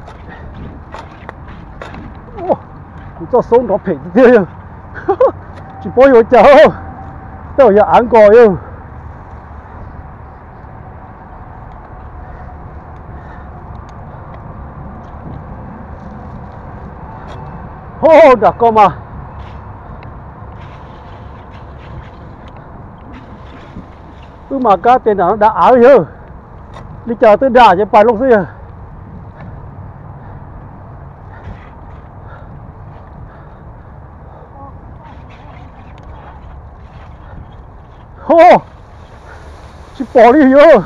Ô, cho sống nó phải thế. Chỉ bôi vô cháu. Tao giờ ăn cò yêu. Ô, đã có mà. Cứ mà cá tiền nó đã áo chứ. Đi chờ tôi đả cho phải lúc gì. Ô, chỉ bỏ đi vô.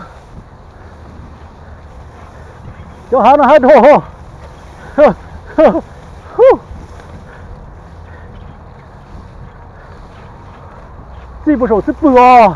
Cho hắn nó hết hồ. Gì một số sức vừa.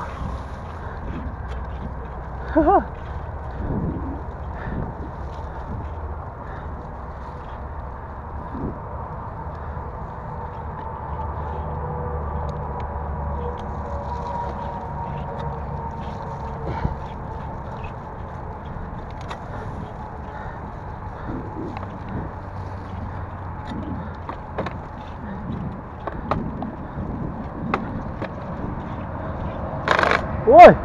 Ôi.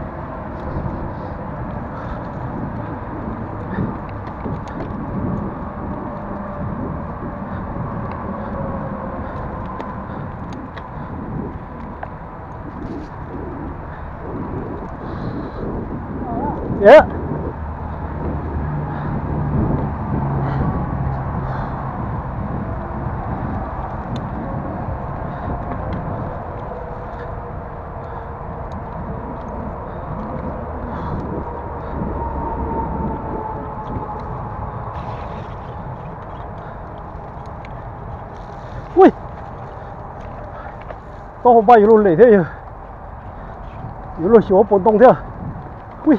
Yeah. Ui. Tao không bay luôn lấy thế. Yếu luôn xíu bốn tông thế. Ui.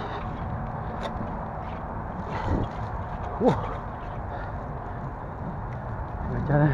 Ủa. Trời ơi.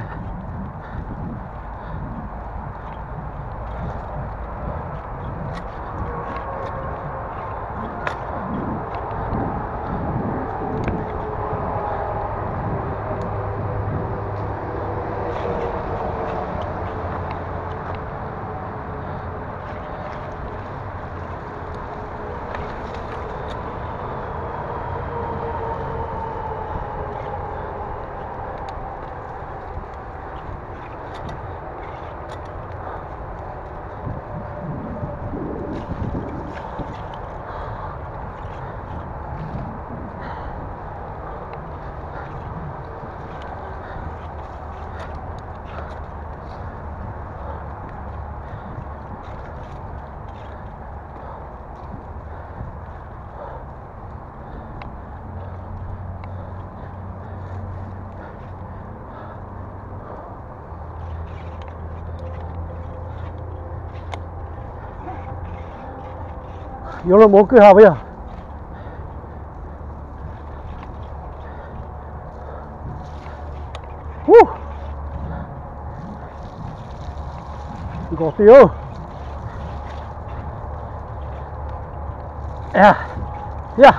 Yếu là bố cứ hào bây giờ. Gõ tiêu. Yeah. Yeah.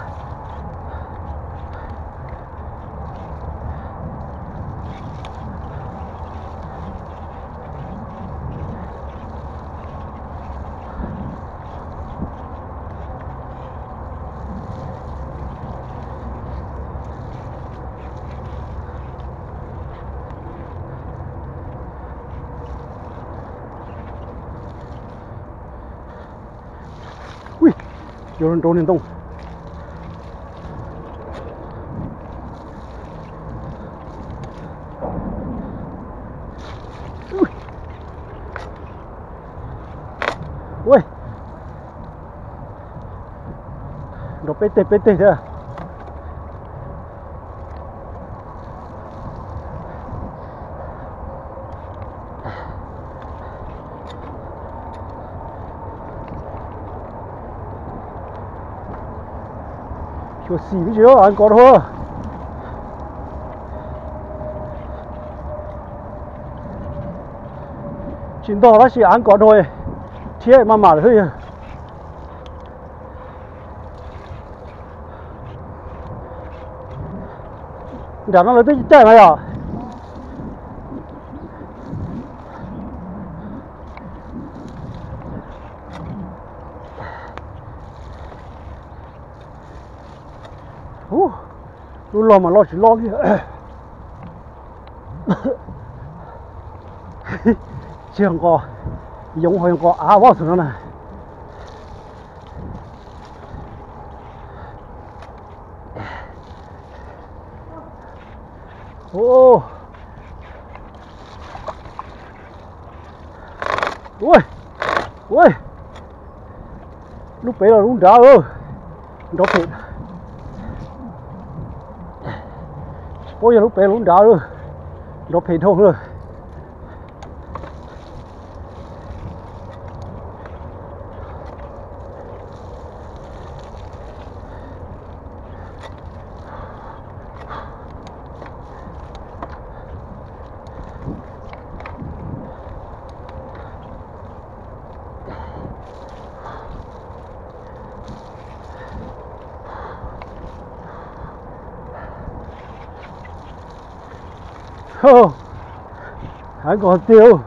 Ui, 有人走电动。喂，nó pete pete thế. Cho xì với chứ anh có thôi. Chính đó là chỉ anh có thôi. Thế mà thôi. 两张人都在没有？哦，都捞嘛捞起捞的，这样个用好像个阿瓦身上呢。哦，喂喂，lúc bé là lúc đá ơ, đó phết. Bây giờ lúc bé lúc đá rồi, đó phết thôi rồi. Oh, I got tiêu.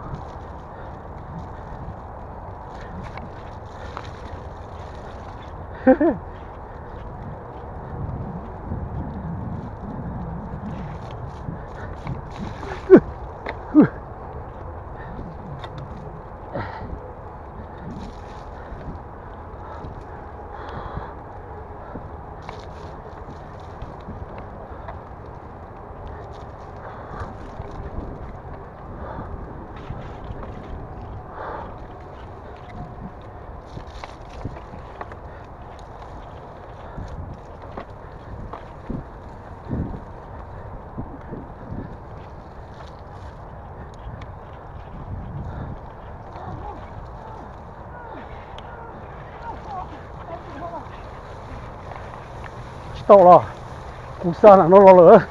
Tao là cú sa là nó lỡ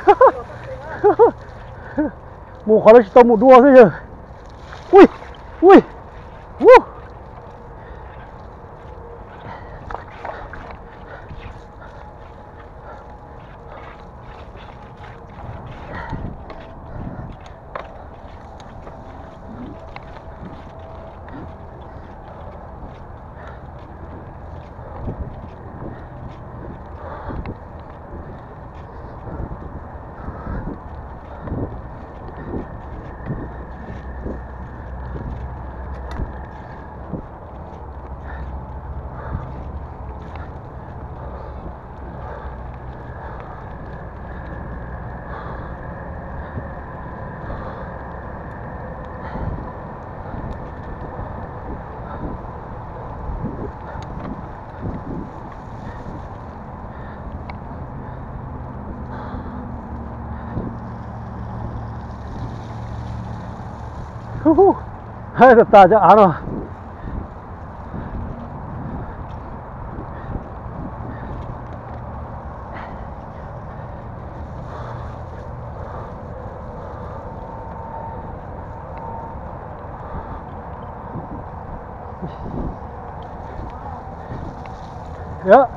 mua khỏi nó chỉ tao một đua thôi chứ. Ui ui hai là ta cho án rồi. Yeah.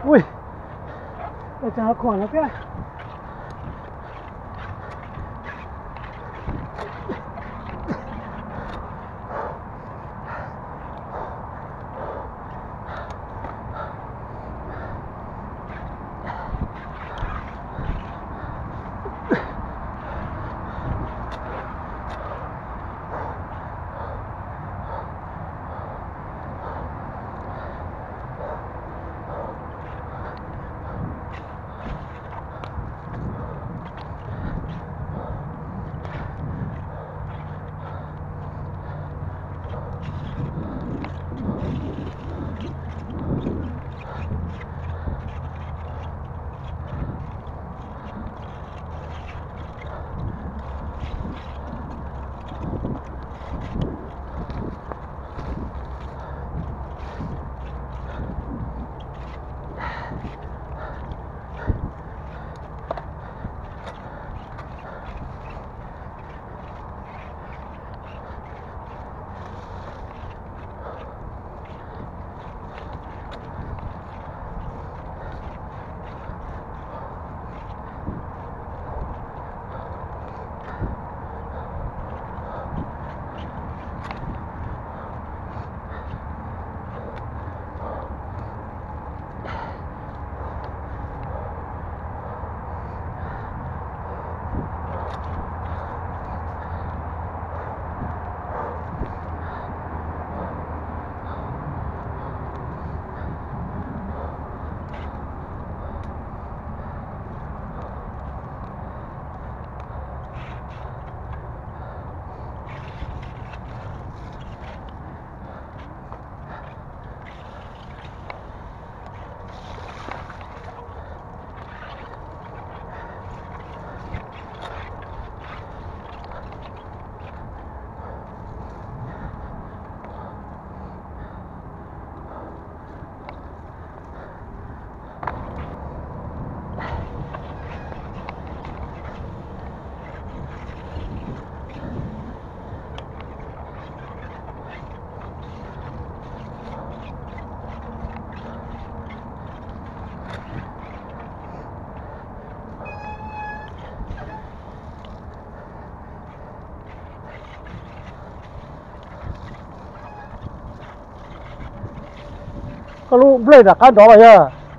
喂，我真係狂啦嘅。Kalau boleh dah kan dah ya.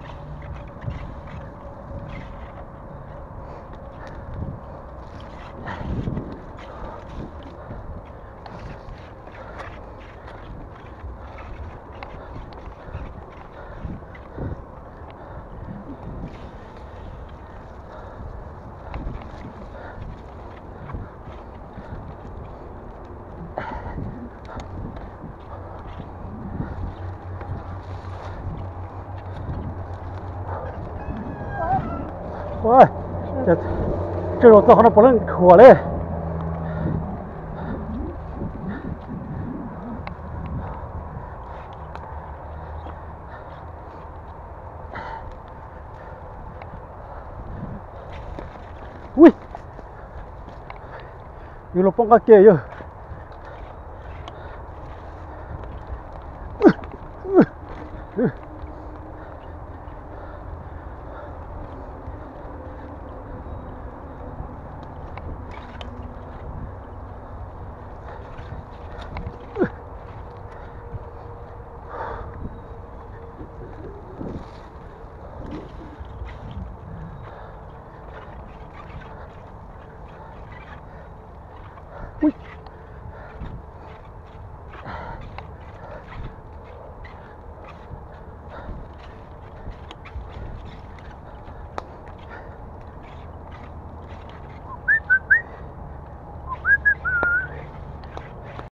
喂，这种字好像不能磕嘞。喂，有了帮个街哟。